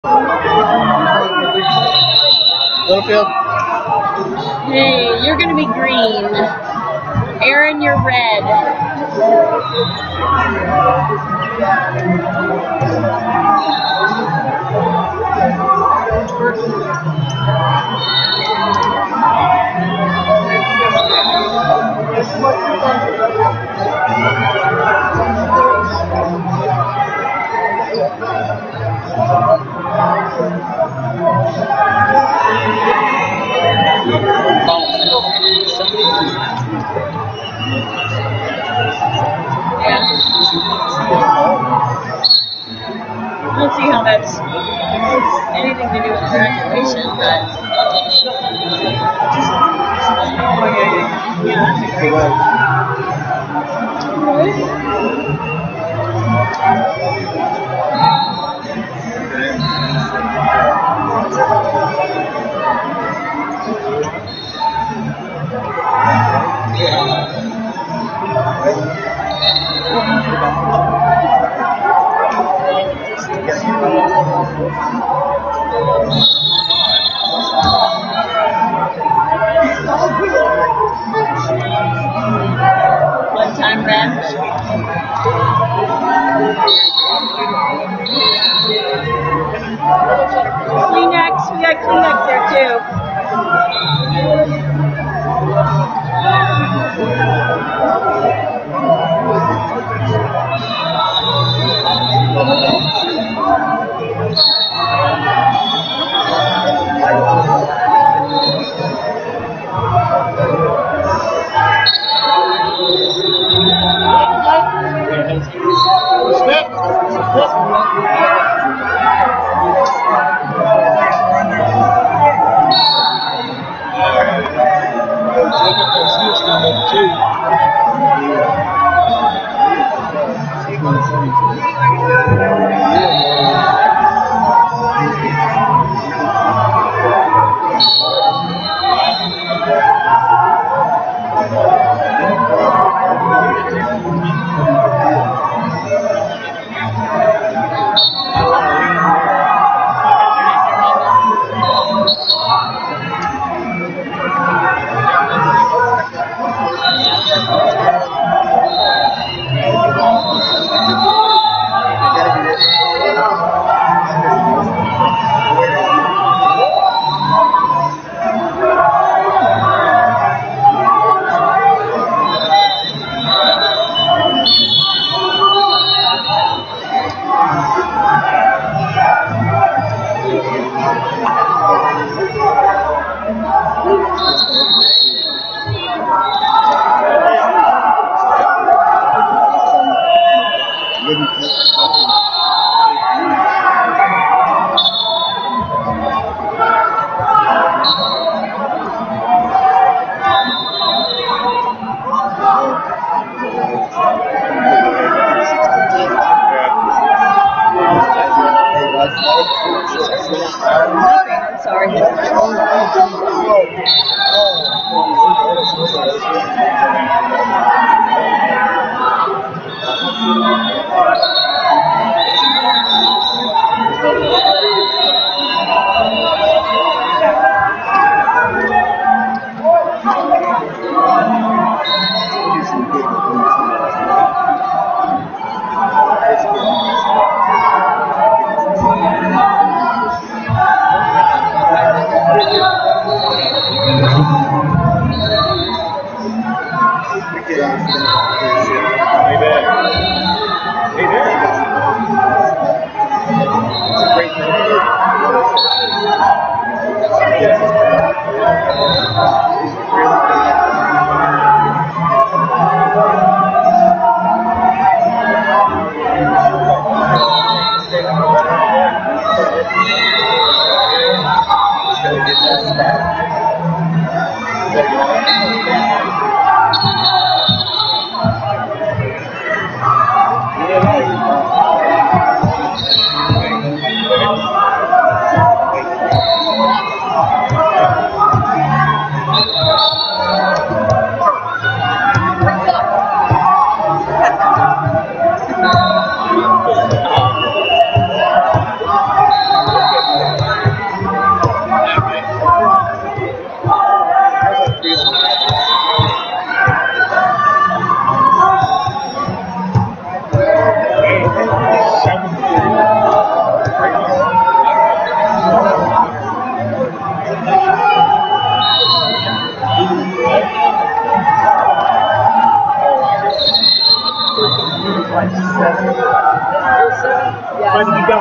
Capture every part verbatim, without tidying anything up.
Littlefield. Hey, you're gonna be green. Aaron, you're red. Yeah. We'll see how that's anything to do with graduation, but one time bench. Kleenex, we got Kleenex there too.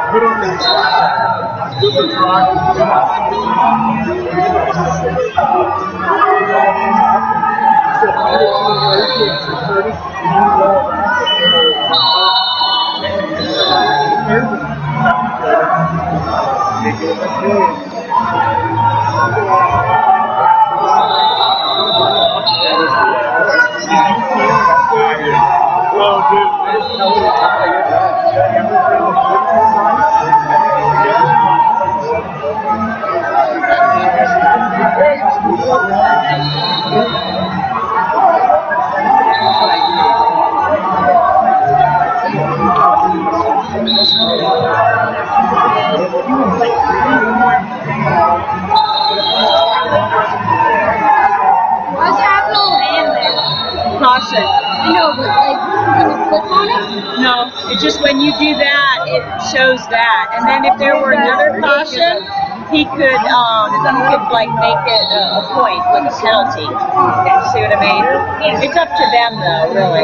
What's happening? Caution. I know, but like, can you click on it? No, it's just when you do that, it shows that. And then if there were another caution, he could, um, he could like make it a, a point, like a penalty. See what I mean? It's up to them though, really.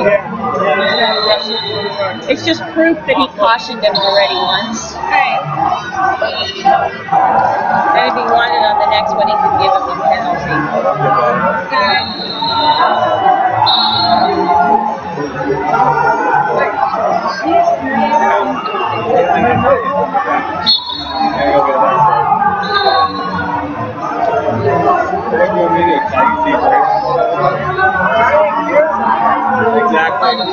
It's just proof that he cautioned him already once. Right. And if he wanted on the next one, he could give him a penalty. Got it. Exactly.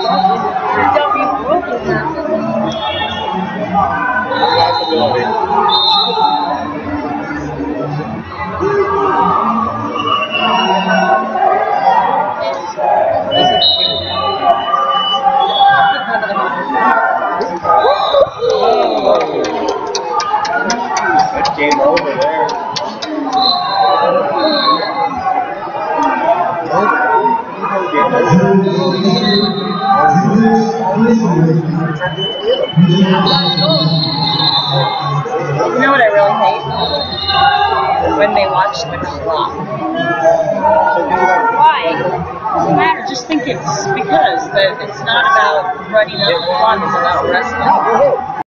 That's game over there. You know what I really hate? When they watch the clock. Why? Doesn't matter. Just think it's because that it's not about running out the clock. It's about wrestling.